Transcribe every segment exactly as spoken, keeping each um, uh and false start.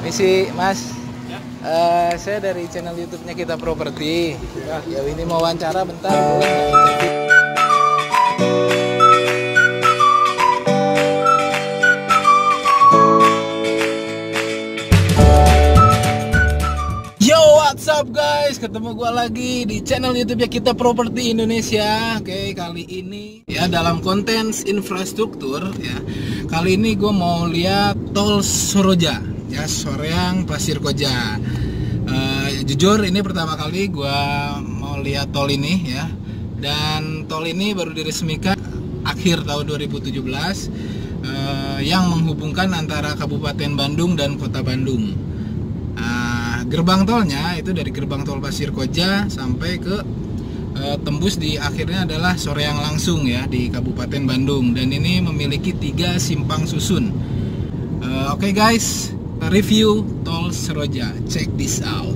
Misi Mas, ya. uh, saya dari channel YouTube-nya Kita Properti. Ya, ya ini mau wawancara bentar, boleh nggak interview? Yo, what's up guys? Ketemu gua lagi di channel YouTube-nya Kita Properti Indonesia. Oke, kali ini ya dalam konten infrastruktur ya. Kali ini gua mau lihat tol Soroja. Ya, Soreang Pasir Koja. Uh, jujur ini pertama kali gue mau lihat tol ini ya, dan tol ini baru diresmikan akhir tahun dua ribu tujuh belas, uh, yang menghubungkan antara Kabupaten Bandung dan Kota Bandung. Uh, gerbang tolnya itu dari gerbang tol Pasir Koja sampai ke uh, tembus di akhirnya adalah Soreang langsung ya di Kabupaten Bandung, dan ini memiliki tiga simpang susun. Uh, Oke okay guys, review tol Soroja, check this out.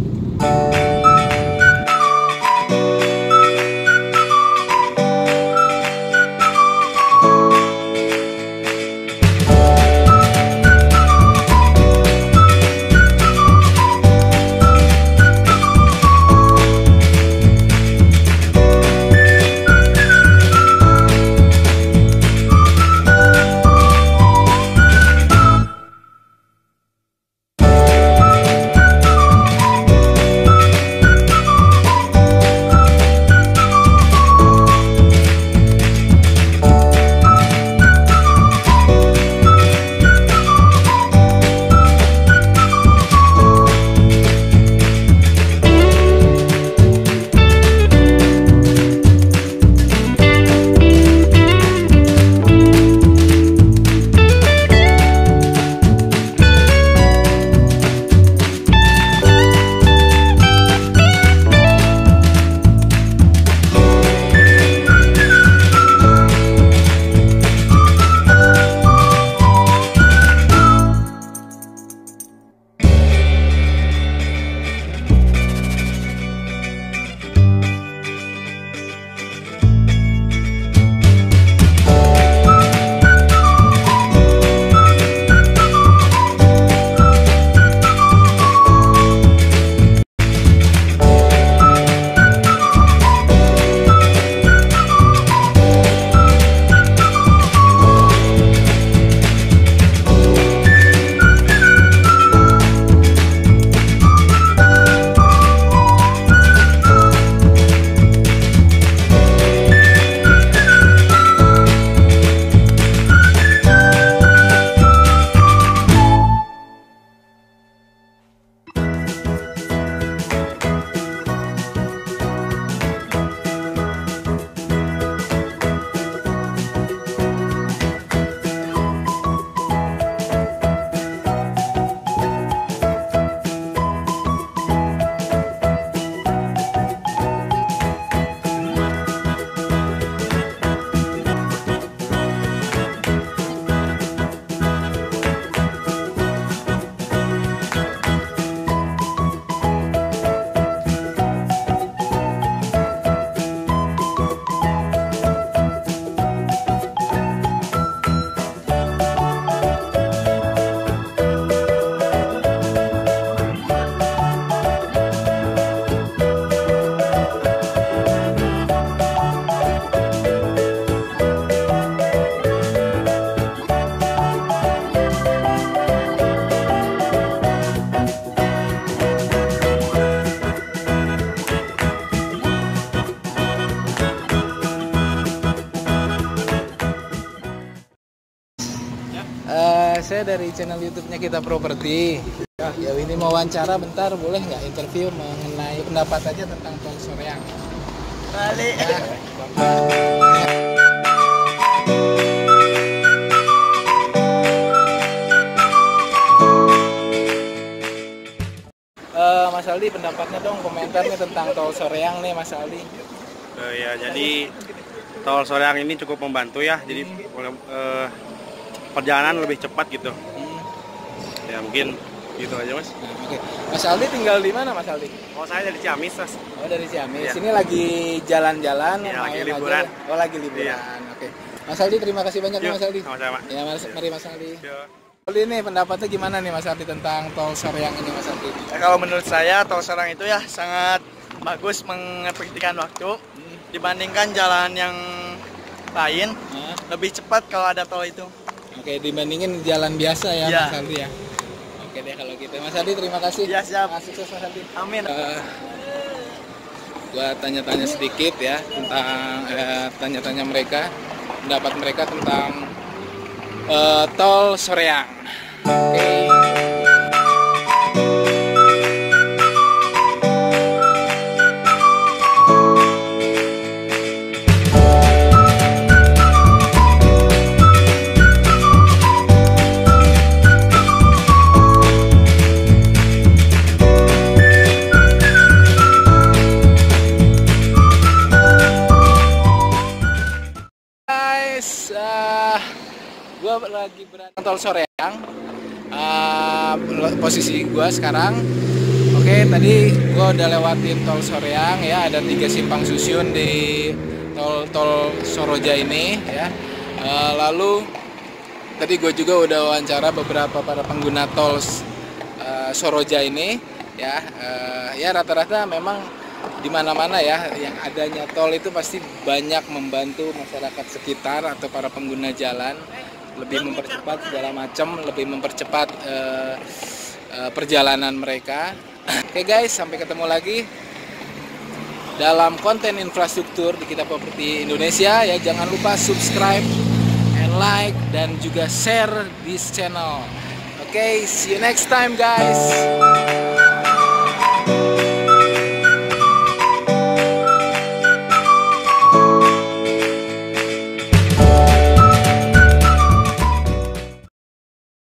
Uh, saya dari channel YouTube-nya Kita Properti. Ya, ya ini mau wawancara bentar, boleh nggak interview mengenai pendapat aja tentang tol Soreang? Balik. Ya, uh, Mas Aldi, pendapatnya dong, komentarnya tentang tol Soreang nih Mas Aldi. Uh, ya jadi tol Soreang ini cukup membantu ya, jadi uh, perjalanan lebih cepat gitu. Hmm. Ya mungkin gitu aja mas. Nah, Oke, okay. Mas Aldi tinggal di mana Mas Aldi? Oh saya dari Ciamis mas. Oh dari Ciamis. Ya. Ini lagi jalan-jalan, ya, main lagi liburan. aja. Oh lagi liburan. Ya. Oke. Okay. Mas Aldi terima kasih banyak. Yuk, Mas Aldi. Sama-sama. Ya, mas, mari Mas Aldi. Yuk. Kali ini pendapatnya gimana nih Mas Ardi tentang tol Soreang ini Mas Ardi? Ya, kalau menurut saya tol Soreang itu ya sangat bagus mengefektifkan waktu hmm. dibandingkan jalan yang lain. Hah? Lebih cepat kalau ada tol itu. Oke, dibandingin jalan biasa ya, ya. Mas Ardi ya. Oke deh kalau gitu. Mas Ardi terima kasih. Ya siap. Sukses Mas Ardi. Amin. Uh, gua tanya-tanya sedikit ya tentang eh, tanya-tanya mereka, pendapat mereka tentang uh, tol Soreang. Oke. Okay. Uh, gue lagi berada di tol Soreang. Uh, posisi gue sekarang. Oke, okay, tadi gue udah lewatin tol Soreang ya. Ada tiga simpang susun di tol tol Soroja ini ya. Uh, lalu tadi gue juga udah wawancara beberapa para pengguna tol uh, Soroja ini ya. Uh, ya rata-rata memang di mana-mana ya yang adanya tol itu pasti banyak membantu masyarakat sekitar atau para pengguna jalan, lebih mempercepat segala macam, lebih mempercepat uh, uh, perjalanan mereka. Oke guys, sampai ketemu lagi dalam konten infrastruktur di Kita Properti Indonesia ya. Jangan lupa subscribe and like dan juga share this channel. Oke, see you next time guys.